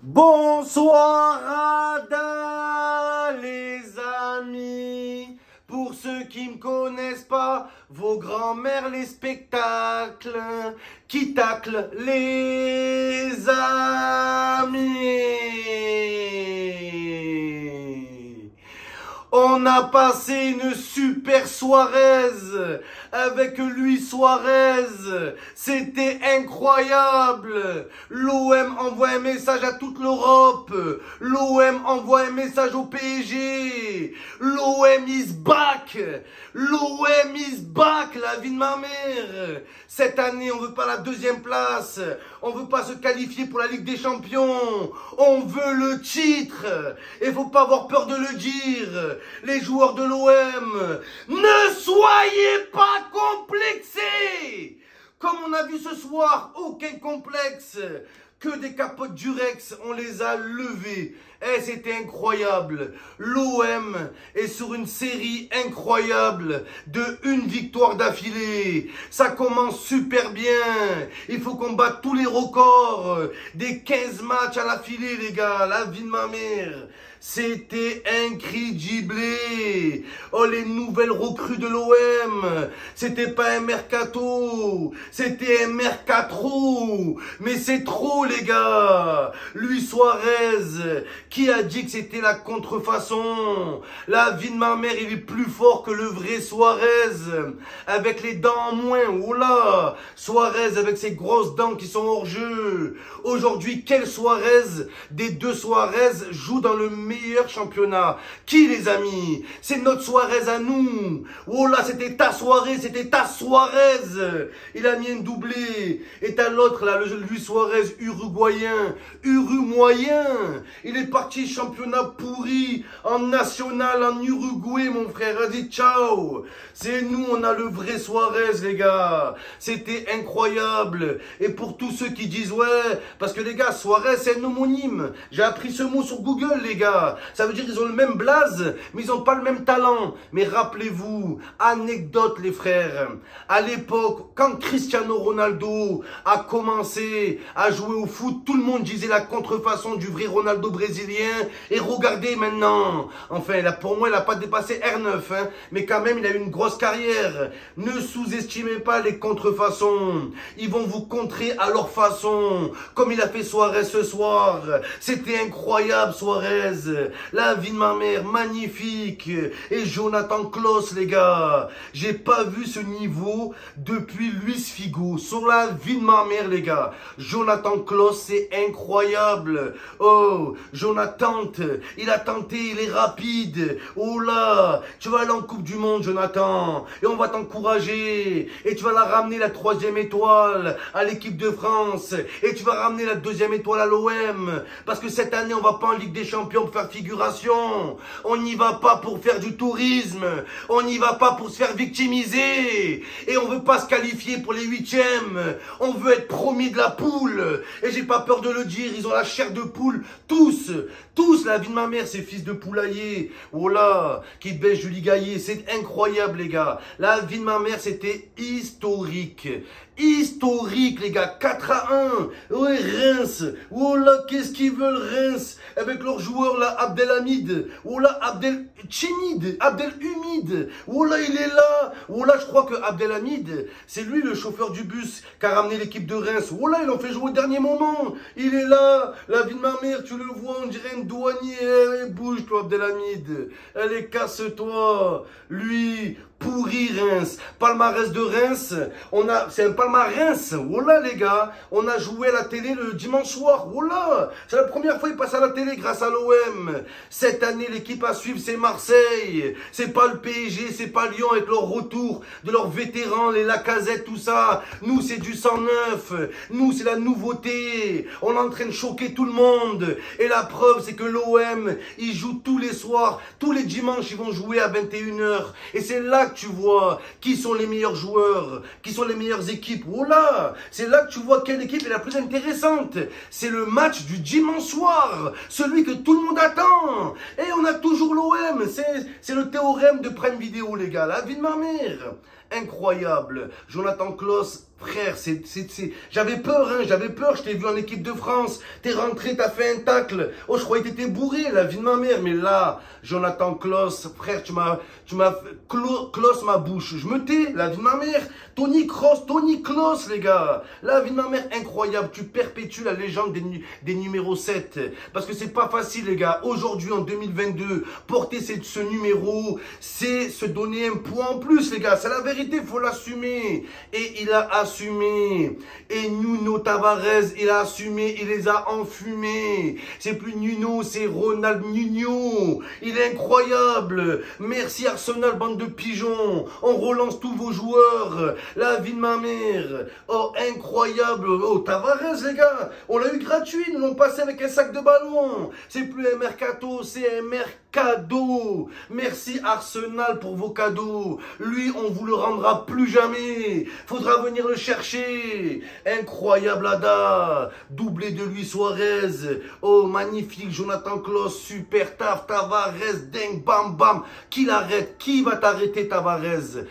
Bonsoir Ada les amis. Pour ceux qui ne me connaissent pas, vos grands-mères les spectacles qui taclent les amis. On a passé une super soirée avec Luis Suarez. C'était incroyable. L'OM envoie un message à toute l'Europe. L'OM envoie un message au PSG. L'OM is back. L'OM is back, la vie de ma mère. Cette année, on veut pas la deuxième place. On veut pas se qualifier pour la Ligue des Champions. On veut le titre. Et faut pas avoir peur de le dire. Les joueurs de l'OM, ne soyez pas complexés. Comme on a vu ce soir, aucun complexe. Que des capotes Durex, on les a levés. Eh, c'était incroyable. L'OM est sur une série incroyable de une victoire d'affilée. Ça commence super bien. Il faut qu'on batte tous les records des 15 matchs à l'affilée, les gars. La vie de ma mère. C'était incroyable. Oh, les nouvelles recrues de l'OM. C'était pas un mercato. C'était un mercatro. Mais c'est trop, les gars. Luis Suarez, qui a dit que c'était la contrefaçon? La vie de ma mère, il est plus fort que le vrai Suarez. Avec les dents en moins. Oula. Suarez avec ses grosses dents qui sont hors jeu. Aujourd'hui, quel Suarez des deux Suarez joue dans le meilleur championnat? Qui, les amis? C'est notre Suarez à nous. Oh là, c'était ta soirée, c'était ta Suarez. Il a mis un doublé. Et t'as l'autre là, le Luis Suarez uruguayen, moyen. Il est parti championnat pourri en national en Uruguay, mon frère. Vas-y, ciao. C'est nous, on a le vrai Suarez, les gars. C'était incroyable. Et pour tous ceux qui disent ouais, parce que les gars, Suarez c'est un homonyme. J'ai appris ce mot sur Google, les gars. Ça veut dire qu'ils ont le même blaze, mais ils n'ont pas le même talent. Mais rappelez-vous, anecdote les frères, à l'époque, quand Cristiano Ronaldo a commencé à jouer au foot, tout le monde disait la contrefaçon du vrai Ronaldo brésilien. Et regardez maintenant, enfin, là, pour moi, il n'a pas dépassé R9, hein, mais quand même, il a eu une grosse carrière. Ne sous-estimez pas les contrefaçons. Ils vont vous contrer à leur façon, comme il a fait Suarez ce soir. C'était incroyable, Suarez. La vie de ma mère, magnifique. Et Jonathan Klaus, les gars. J'ai pas vu ce niveau depuis Luis Figo. Sur la vie de ma mère, les gars. Jonathan Klaus, c'est incroyable. Oh, Jonathan, il a tenté, il est rapide. Oh là, tu vas aller en Coupe du Monde, Jonathan. Et on va t'encourager. Et tu vas la ramener la 3e étoile à l'équipe de France. Et tu vas ramener la 2e étoile à l'OM. Parce que cette année, on va pas en Ligue des Champions pour faire figuration. On n'y va pas pour faire du tourisme. On n'y va pas pour se faire victimiser. Et on veut pas se qualifier pour les 8e. On veut être premier de la poule. Et j'ai pas peur de le dire, ils ont la chair de poule. Tous, la vie de ma mère, ces fils de poulailler. Oh là, qui baissent Julie Gaillet. C'est incroyable, les gars. La vie de ma mère, c'était historique. Historique, les gars. 4-1. Ouais, Reims. Oh là, qu'est-ce qu'ils veulent, Reims? Avec leur joueur, là, Abdelhamid. Oh là, Abdelhumid. Oh là, il est là. Oh là, je crois que Abdelhamid, c'est lui, le chauffeur du bus, qui a ramené l'équipe de Reims. Oh là, ils l'ont fait jouer au dernier moment. Il est là. La vie de ma mère, tu le vois, on dirait un douanier. Allez, bouge, toi, Abdelhamid. Allez, casse-toi. Lui, pourri Reims. Palmarès de Reims, c'est un palmarès. Oh là, les gars, on a joué à la télé le dimanche soir. Oh là, c'est la première fois qu'il passe à la télé grâce à l'OM. Cette année, l'équipe à suivre, c'est Marseille. C'est pas le PSG, c'est pas Lyon avec leur retour de leurs vétérans, les Lacazette, tout ça. Nous, c'est du 109. Nous, c'est la nouveauté. On est en train de choquer tout le monde. Et la preuve, c'est que l'OM, ils jouent tous les soirs, tous les dimanches, ils vont jouer à 21h. Et c'est là que tu vois qui sont les meilleurs joueurs, qui sont les meilleures équipes. Oh là, c'est là que tu vois quelle équipe est la plus intéressante. C'est le match du dimanche soir, celui que tout le monde attend. Et on a toujours l'OM. C'est le théorème de Prime Video, les gars. La vie de ma mère. incroyable. Jonathan Klaus, frère, j'avais peur, hein, j'avais peur, je t'ai vu en équipe de France, t'es rentré, t'as fait un tacle, oh, je croyais que t'étais bourré, la vie de ma mère, mais là, Jonathan Klaus, frère, Klaus ma bouche, je me tais, la vie de ma mère, Tony Klaus, les gars, la vie de ma mère, incroyable, tu perpétues la légende des numéros 7, parce que c'est pas facile, les gars, aujourd'hui, en 2022, porter ce numéro, c'est se donner un poids en plus, les gars, c'est la vérité, faut l'assumer, et il a assumé, et Nuno Tavares, il a assumé, il les a enfumés, c'est plus Nuno, c'est Ronald Nuno, il est incroyable, merci Arsenal, bande de pigeons, on relance tous vos joueurs, la vie de ma mère, oh incroyable, oh Tavares les gars, on l'a eu gratuit, nous l'ont passé avec un sac de ballon, c'est plus un mercato, c'est un mercado, merci Arsenal pour vos cadeaux, lui on vous le rendra plus jamais, faudra venir le chercher, incroyable Ada, doublé de Luis Suarez, oh magnifique Jonathan Klaus, super taf, Tavares, ding, bam bam, qui l'arrête, qui va t'arrêter Tavares,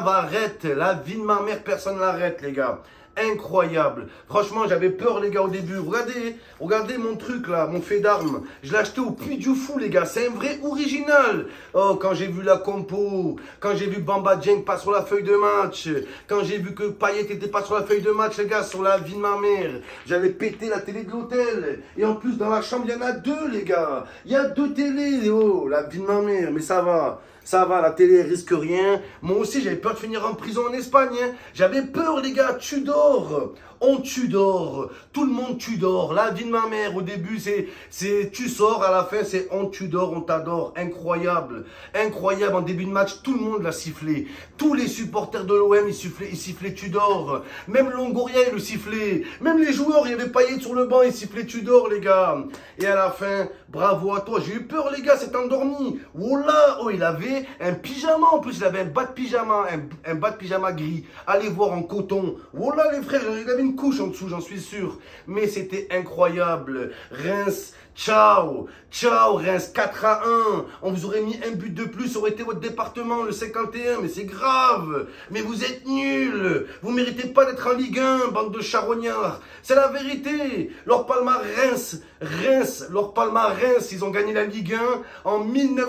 la vie de ma mère, personne l'arrête les gars. Incroyable. Franchement, j'avais peur, les gars, au début. Regardez mon truc, là, mon fait d'armes. Je l'ai acheté au Puy du Fou, les gars. C'est un vrai original. Oh, quand j'ai vu la compo, quand j'ai vu Bamba Dieng pas sur la feuille de match, quand j'ai vu que Payet était pas sur la feuille de match, les gars, sur la vie de ma mère, j'avais pété la télé de l'hôtel. Et en plus, dans la chambre, il y en a deux, les gars. Il y a deux télés. Oh, la vie de ma mère. Mais ça va. Ça va, la télé elle risque rien. Moi aussi, j'avais peur de finir en prison en Espagne. Hein. J'avais peur, les gars. Tudor. On Tudor. Tout le monde Tudor. La vie de ma mère, au début, c'est tu sors. À la fin, c'est on Tudor, on t'adore. Incroyable. Incroyable. En début de match, tout le monde l'a sifflé. Tous les supporters de l'OM, ils sifflaient Tudor. Même Longoria, il le sifflait. Même les joueurs, il y avait Payet sur le banc, ils sifflaient Tudor, les gars. Et à la fin, bravo à toi. J'ai eu peur, les gars, c'est endormi. Oh là, oh, il avait un pyjama. En plus, il avait un bas de pyjama, un bas de pyjama gris. Allez voir en coton. Oh là, les frères, il avait une couche en dessous, j'en suis sûr. Mais c'était incroyable. Reims, ciao. Ciao, Reims, 4-1. On vous aurait mis un but de plus, ça aurait été votre département, le 51. Mais c'est grave. Mais vous êtes nuls. Vous méritez pas d'être en Ligue 1, bande de charognards. C'est la vérité. Leur palmarès, leur palmarès, ils ont gagné la Ligue 1 en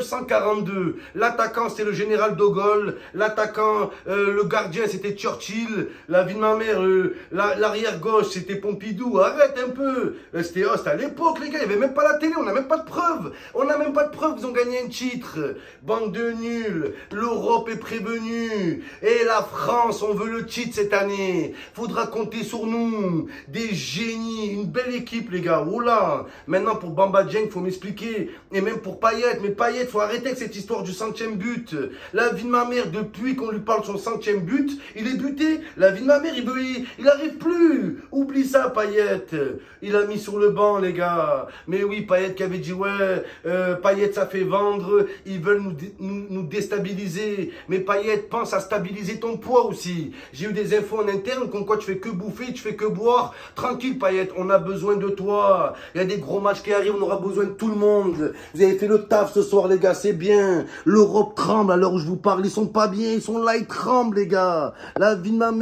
1942. L'attaquant, c'était le général de Gaulle. L'attaquant, le gardien, c'était Churchill. La vie de ma mère, l'arrière gauche, c'était Pompidou. Arrête un peu. C'était à l'époque, les gars. Il n'y avait même pas la télé. On n'a même pas de preuves. On n'a même pas de preuves qu'ils ont gagné un titre. Bande de nuls. L'Europe est prévenue. Et la France, on veut le titre cette année. Faudra compter sur nous. Des génies. Une belle équipe, les gars. Oh là. Maintenant, pour Bamba Dieng, faut m'expliquer. Et même pour Payet. Mais Payet, faut arrêter avec cette histoire du 100e but. La vie de ma mère, depuis qu'on lui parle de son 100e but, il est buté. La vie de ma mère, il arrive plus. Oublie ça, Payet. Il a mis sur le banc, les gars. Mais oui, Payet qui avait dit, ouais, Payet, ça fait vendre. Ils veulent nous déstabiliser. Mais Payet, pense à stabiliser ton poids aussi. J'ai eu des infos en interne, comme quoi tu fais que bouffer, tu fais que boire. Tranquille, Payet, on a besoin de toi. Il y a des gros matchs qui arrivent, on aura besoin de tout le monde. Vous avez fait le taf ce soir, les gars, c'est bien. L'Europe tremble à l'heure où je vous parle. Ils sont pas bien, ils sont là, ils tremblent, les gars. La vie de ma mère.